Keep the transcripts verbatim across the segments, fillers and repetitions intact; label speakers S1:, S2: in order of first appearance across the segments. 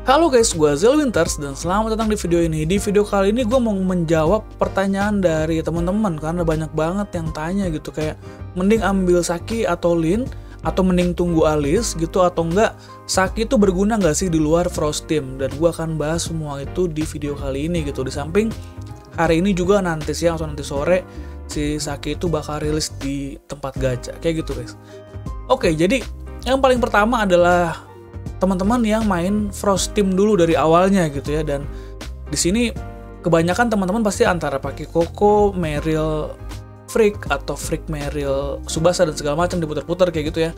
S1: Halo guys, gue Zel Winters dan selamat datang di video ini. Di video kali ini gue mau menjawab pertanyaan dari teman-teman karena banyak banget yang tanya gitu kayak mending ambil Saki atau Lin atau mending tunggu Alice gitu atau enggak Saki itu berguna nggak sih di luar Frost Team, dan gue akan bahas semua itu di video kali ini gitu. Di samping hari ini juga nanti siang atau nanti sore si Saki itu bakal rilis di tempat gacha kayak gitu guys. Oke, jadi yang paling pertama adalah teman-teman yang main Frost Team dulu dari awalnya gitu ya, dan di sini kebanyakan teman-teman pasti antara pakai Koko, Meryl, Frick atau Frick, Meryl, Tsubasa dan segala macam diputar-putar kayak gitu ya.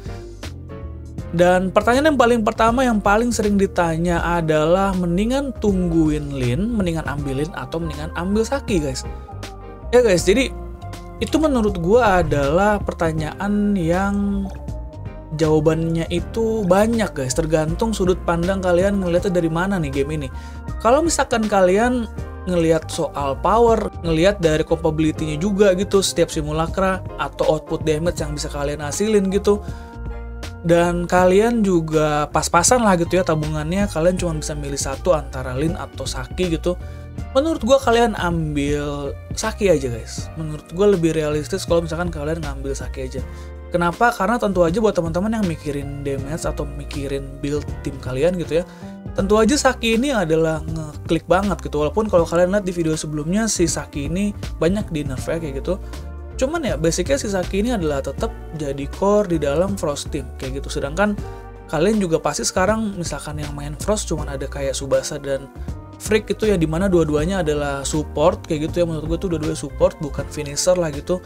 S1: Dan pertanyaan yang paling pertama yang paling sering ditanya adalah mendingan tungguin Lin, mendingan ambilin atau mendingan ambil Saki guys. Ya guys, jadi itu menurut gua adalah pertanyaan yang jawabannya itu banyak guys, tergantung sudut pandang kalian ngeliatnya dari mana nih game ini. Kalau misalkan kalian ngelihat soal power, ngelihat dari compatibility-nya juga gitu, setiap simulacra atau output damage yang bisa kalian hasilin gitu, dan kalian juga pas-pasan lah gitu ya tabungannya, kalian cuma bisa milih satu antara Lin atau Saki gitu, menurut gue kalian ambil Saki aja guys. Menurut gue lebih realistis kalau misalkan kalian ngambil Saki aja. Kenapa? Karena tentu aja buat teman-teman yang mikirin damage atau mikirin build tim kalian gitu ya, tentu aja Saki ini adalah ngeklik banget gitu. Walaupun kalau kalian lihat di video sebelumnya si Saki ini banyak di nerf ya kayak gitu. Cuman ya basicnya si Saki ini adalah tetap jadi core di dalam Frost Team kayak gitu. Sedangkan kalian juga pasti sekarang misalkan yang main Frost cuman ada kayak Tsubasa dan Frick itu ya, dimana dua-duanya adalah support kayak gitu ya. Menurut gue tuh dua-duanya support, bukan finisher lah gitu,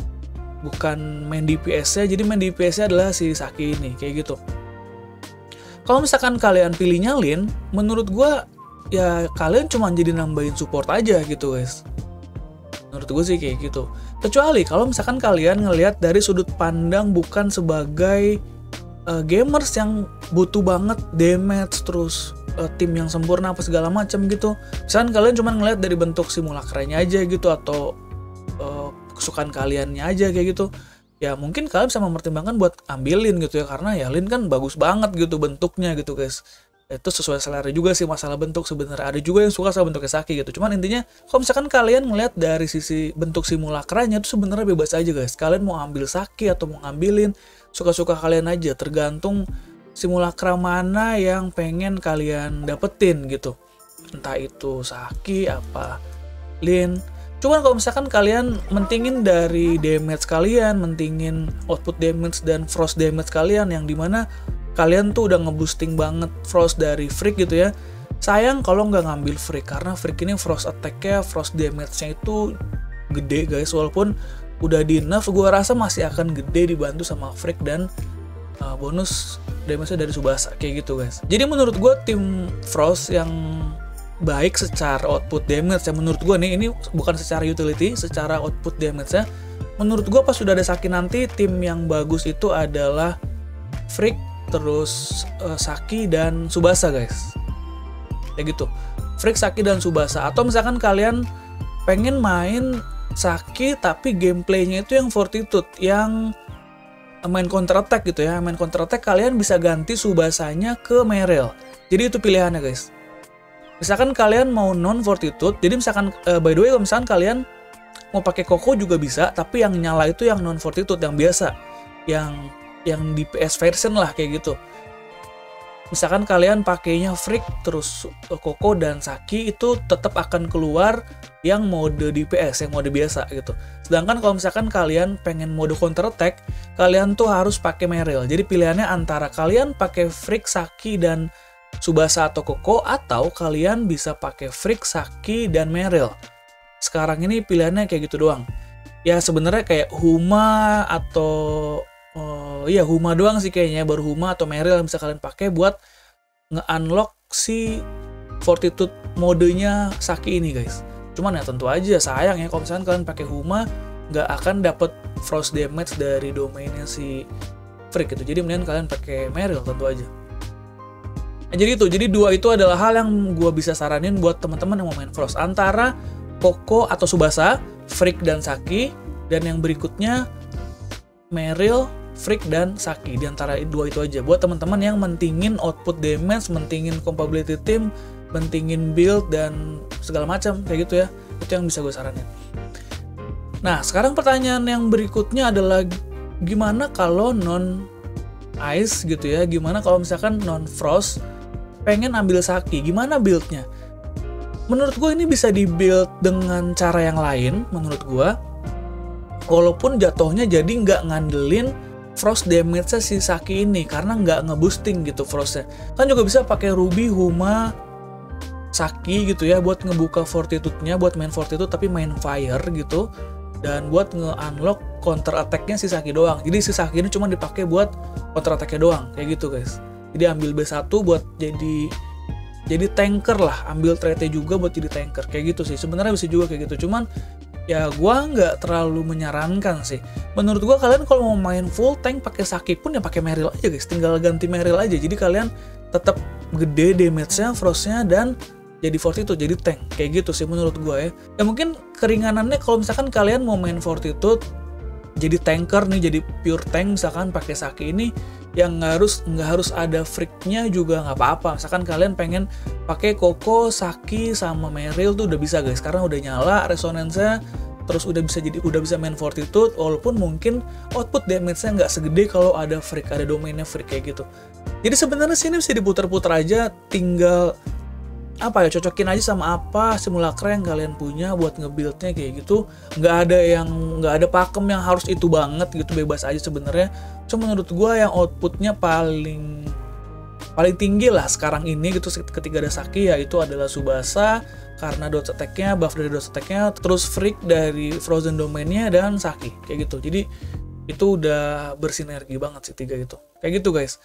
S1: bukan main D P S-nya. Jadi main D P S-nya adalah si Saki ini kayak gitu. Kalau misalkan kalian pilihnya Lin, menurut gue ya kalian cuma jadi nambahin support aja gitu guys. Menurut gue sih kayak gitu. Kecuali kalau misalkan kalian ngelihat dari sudut pandang bukan sebagai uh, gamers yang butuh banget damage terus uh, tim yang sempurna apa segala macam gitu. Misalkan kalian cuma ngelihat dari bentuk simulakranya aja gitu atau uh, kesukaan kaliannya aja kayak gitu, ya mungkin kalian bisa mempertimbangkan buat ambilin gitu ya, karena ya Lin kan bagus banget gitu bentuknya gitu guys. Itu sesuai selera juga sih masalah bentuk sebenarnya. Ada juga yang suka sama bentuknya Saki gitu. Cuman intinya kalau misalkan kalian melihat dari sisi bentuk simulakranya itu sebenarnya bebas aja guys. Kalian mau ambil Saki atau mau ngambilin, suka-suka kalian aja, tergantung simulakra mana yang pengen kalian dapetin gitu. Entah itu Saki apa Lin. Cuman kalau misalkan kalian mentingin dari damage kalian, mentingin output damage dan frost damage kalian, yang dimana kalian tuh udah ngeboosting banget frost dari Frick gitu ya, sayang kalau nggak ngambil Frick, karena Frick ini frost attack-nya, frost damage-nya itu gede guys. Walaupun udah di nerf, gue rasa masih akan gede dibantu sama Frick dan uh, bonus damage-nya dari Tsubasa kayak gitu guys. Jadi menurut gue tim Frost yang baik secara output damage ya, menurut gue nih, ini bukan secara utility, secara output damage ya, menurut gue pas sudah ada Saki nanti, tim yang bagus itu adalah Frick, terus uh, Saki dan Tsubasa guys, kayak gitu. Frick, Saki dan Tsubasa. Atau misalkan kalian pengen main Saki tapi gameplaynya itu yang Fortitude, yang main counter attack gitu ya, main counter attack, kalian bisa ganti Tsubasanya ke Meryl. Jadi itu pilihannya guys. Misalkan kalian mau non Fortitude, jadi misalkan uh, by the way kalau misalkan kalian mau pakai Koko juga bisa, tapi yang nyala itu yang non Fortitude, yang biasa, yang yang D P S version lah kayak gitu. Misalkan kalian pakainya Frick terus uh, Koko dan Saki, itu tetap akan keluar yang mode D P S, yang mode biasa gitu. Sedangkan kalau misalkan kalian pengen mode counter attack, kalian tuh harus pakai Meryl. Jadi pilihannya antara kalian pakai Frick, Saki dan Tsubasa atau Koko, atau kalian bisa pakai Frick, Saki dan Meryl. Sekarang ini pilihannya kayak gitu doang. Ya sebenarnya kayak Huma atau oh iya Huma doang sih kayaknya, baru Huma atau Meryl yang bisa kalian pakai buat nge-unlock si Fortitude modenya Saki ini guys. Cuman ya tentu aja sayang ya kalau misalkan kalian pakai Huma, nggak akan dapet frost damage dari domainnya si Frick gitu. Jadi mendingan kalian pakai Meryl tentu aja. Nah, jadi itu, jadi dua itu adalah hal yang gue bisa saranin buat teman-teman yang mau main Frost, antara Koko atau Tsubasa, Frick dan Saki, dan yang berikutnya Meryl, Freak dan Saki, di antara dua itu aja. Buat teman-teman yang mentingin output damage, mentingin compatibility team, mentingin build dan segala macam kayak gitu ya. Itu yang bisa gue saranin. Nah, sekarang pertanyaan yang berikutnya adalah gimana kalau non ice gitu ya? Gimana kalau misalkan non frost pengen ambil Saki? Gimana buildnya? Menurut gue ini bisa di-build dengan cara yang lain menurut gue. Walaupun jatuhnya jadi nggak ngandelin frost damage-nya si Saki ini, karena nggak ngeboosting gitu frostnya. Kan juga bisa pakai Ruby, Huma, Saki gitu ya, buat ngebuka fortitude-nya, buat main fortitude tapi main fire gitu. Dan buat nge-unlock counter attack-nya si Saki doang. Jadi si Saki ini cuma dipakai buat counter attack-nya doang, kayak gitu guys. Jadi ambil B satu buat jadi jadi tanker lah, ambil trade juga buat jadi tanker, kayak gitu sih. Sebenarnya bisa juga kayak gitu, cuman ya gua nggak terlalu menyarankan sih. Menurut gua kalian kalau mau main full tank pakai Saki pun ya pakai Meryl aja guys, tinggal ganti Meryl aja. Jadi kalian tetap gede damage-nya, frostnya, dan jadi fortitude, jadi tank, kayak gitu sih menurut gua ya. Ya mungkin keringanannya kalau misalkan kalian mau main fortitude jadi tanker nih, jadi pure tank misalkan pakai Saki ini, yang nggak harus nggak harus ada freaknya juga nggak apa-apa. Misalkan kalian pengen pakai Koko, Saki sama Meryl tuh udah bisa guys, karena udah nyala resonance-nya, terus udah bisa jadi udah bisa main fortitude, walaupun mungkin output damage-nya nggak segede kalau ada freak, ada domainnya freak kayak gitu. Jadi sebenarnya sini bisa diputar-putar aja, tinggal apa ya, cocokin aja sama apa simulacra yang kalian punya buat nge-buildnya kayak gitu. Nggak ada yang nggak ada pakem yang harus itu banget gitu, bebas aja sebenarnya. Cuma menurut gue yang outputnya paling paling tinggi lah sekarang ini gitu ketika ada Saki, yaitu adalah Tsubasa karena dodge attack-nya, buff dari dodge attack-nya, terus Freak dari Frozen Domain-nya, dan Saki kayak gitu. Jadi itu udah bersinergi banget sih tiga itu, kayak gitu guys.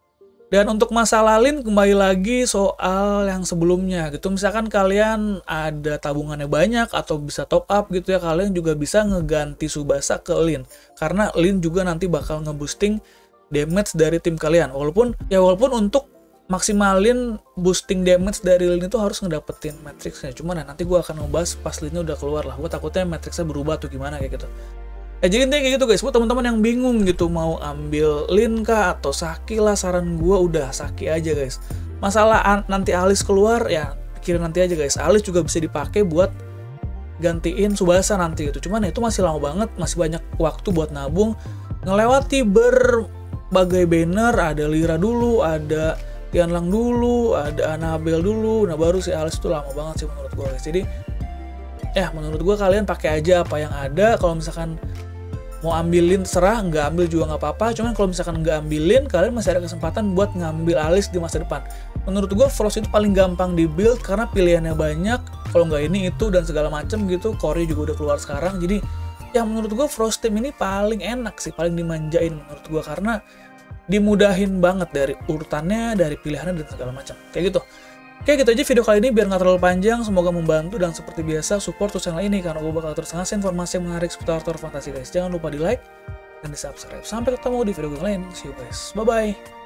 S1: Dan untuk masalah Lin, kembali lagi soal yang sebelumnya gitu. Misalkan kalian ada tabungannya banyak atau bisa top up gitu ya, kalian juga bisa ngeganti Tsubasa ke Lin. Karena Lin juga nanti bakal ngeboosting damage dari tim kalian. Walaupun ya walaupun untuk maksimalin boosting damage dari Lin itu harus ngedapetin matrixnya. Cuman ya nanti gue akan ngebahas pas Linnya udah keluar lah. Gue takutnya matrixnya berubah tuh gimana kayak gitu. Ya jadi intinya kayak gitu guys, buat teman-teman yang bingung gitu mau ambil Lin kah atau Saki lah, saran gue udah Saki aja guys. Masalah nanti Alice keluar ya pikirin nanti aja guys. Alice juga bisa dipakai buat gantiin Tsubasa nanti gitu. Cuman ya itu masih lama banget, masih banyak waktu buat nabung, ngelewati berbagai banner, ada Lyra dulu, ada Tianlang dulu, ada Annabelle dulu, nah baru si Alice itu lama banget sih menurut gue guys. Jadi ya menurut gue kalian pakai aja apa yang ada. Kalau misalkan mau ambilin serah, nggak ambil juga nggak apa-apa. Cuman kalau misalkan nggak ambilin, kalian masih ada kesempatan buat ngambil Alice di masa depan. Menurut gue Frost itu paling gampang di build karena pilihannya banyak. Kalau nggak ini itu dan segala macem gitu. Core juga udah keluar sekarang. Jadi ya menurut gue Frost team ini paling enak sih, paling dimanjain menurut gue, karena dimudahin banget dari urutannya, dari pilihannya dan segala macam kayak gitu. Oke, gitu aja video kali ini biar nggak terlalu panjang. Semoga membantu, dan seperti biasa support channel ini karena gue bakal terus ngasih informasi yang menarik seputar horror fantasi guys. Jangan lupa di like dan di subscribe. Sampai ketemu di video lain. See you guys. Bye bye.